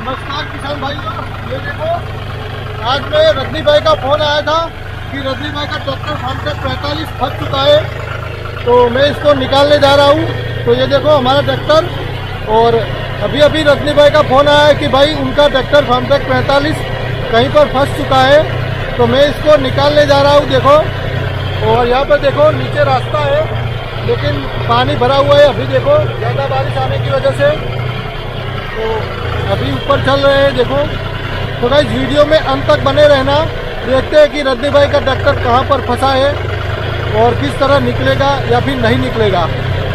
नमस्कार किसान भाइयों, ये देखो आज में रजनी भाई का फोन आया था कि रजनी भाई का ट्रैक्टर फार्मट्रैक 45 फंस चुका है, तो मैं इसको निकालने जा रहा हूँ। तो ये देखो हमारा ट्रैक्टर, और अभी अभी रजनी भाई का फोन आया है कि भाई उनका ट्रैक्टर फार्मट्रैक 45 कहीं पर फंस चुका है, तो मैं इसको निकालने जा रहा हूँ। देखो, और यहाँ पर देखो नीचे रास्ता है लेकिन पानी भरा हुआ है। अभी देखो ज़्यादा बारिश आने की वजह से तो अभी ऊपर चल रहे हैं। देखो तो गाइस वीडियो में अंत तक बने रहना, देखते हैं कि रजनी भाई का ट्रैक्टर कहाँ पर फंसा है और किस तरह निकलेगा या फिर नहीं निकलेगा।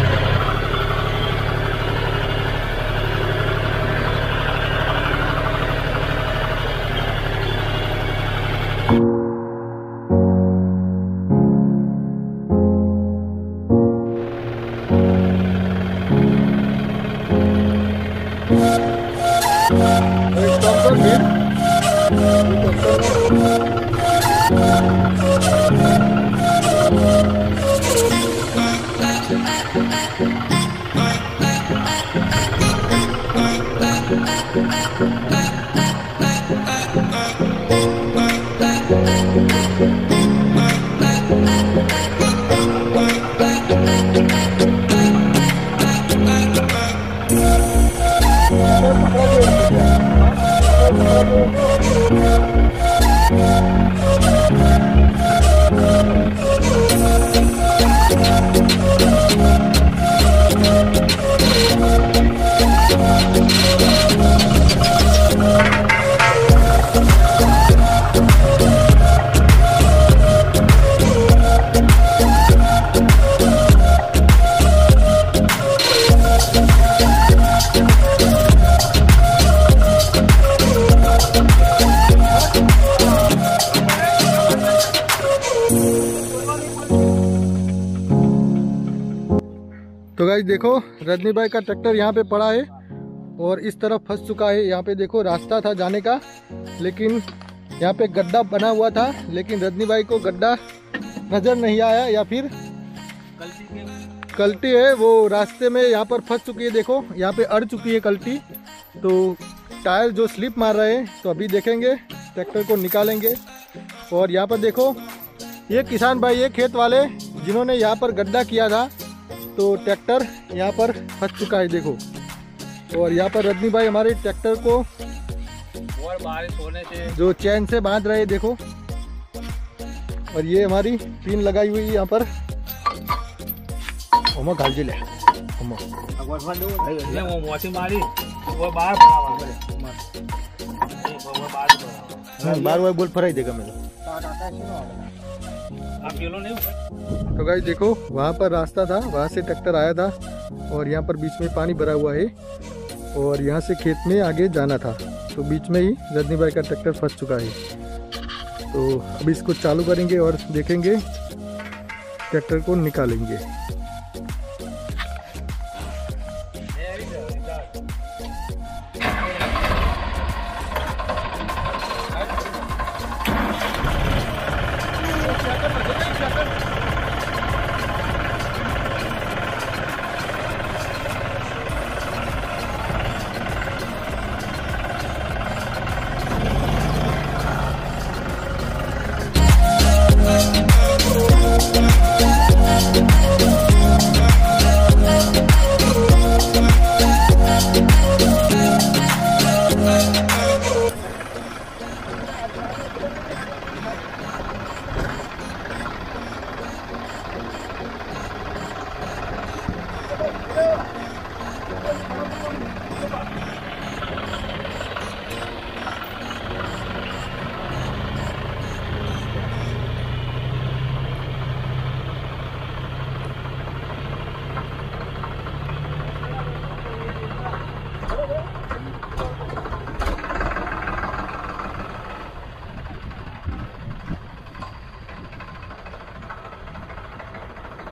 तो गाइस देखो रजनी भाई का ट्रैक्टर यहाँ पे पड़ा है और इस तरफ फंस चुका है। यहाँ पे देखो रास्ता था जाने का, लेकिन यहाँ पे गड्ढा बना हुआ था, लेकिन रजनी भाई को गड्ढा नजर नहीं आया या फिर कल्टी है वो रास्ते में यहाँ पर फंस चुकी है। देखो यहाँ पे अड़ चुकी है कल्टी, तो टायर जो स्लिप मार रहे हैं। तो अभी देखेंगे, ट्रैक्टर को निकालेंगे। और यहाँ पर देखो ये किसान भाई, ये खेत वाले जिन्होंने यहाँ पर गड्ढा किया था, तो ट्रैक्टर यहाँ पर फंस चुका है। देखो, और यहाँ पर रजनी भाई हमारे ट्रैक्टर को और बारिश होने से जो चैन से बांध रहे हैं। देखो, और ये हमारी पिन लगाई हुई है यहाँ पर। घाल ले वो मोची मारी वो बार बार बोल फराई देगा मेरे। तो गाइस देखो वहाँ पर रास्ता था, वहाँ से ट्रैक्टर आया था और यहाँ पर बीच में पानी भरा हुआ है और यहाँ से खेत में आगे जाना था, तो बीच में ही रजनी भाई का ट्रैक्टर फंस चुका है। तो अभी इसको चालू करेंगे और देखेंगे, ट्रैक्टर को निकालेंगे।